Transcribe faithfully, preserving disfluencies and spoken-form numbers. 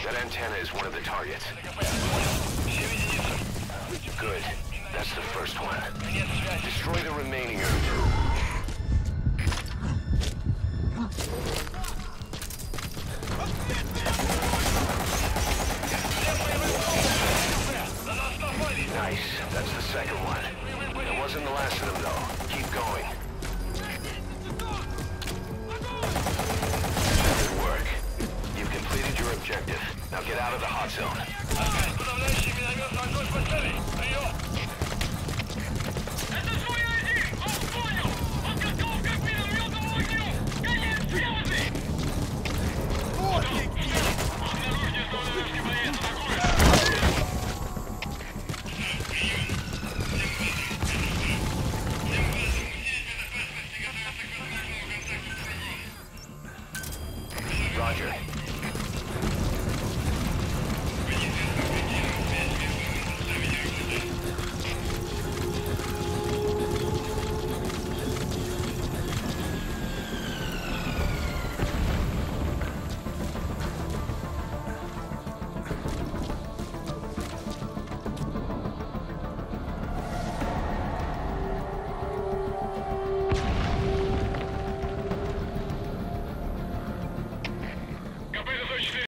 That antenna is one of the targets. Good. That's the first one. Destroy the remaining Earth. Nice. That's the second one. That wasn't the last of them, though. Keep going. Good work. You've completed your objective. Now get out of the hot zone. Вот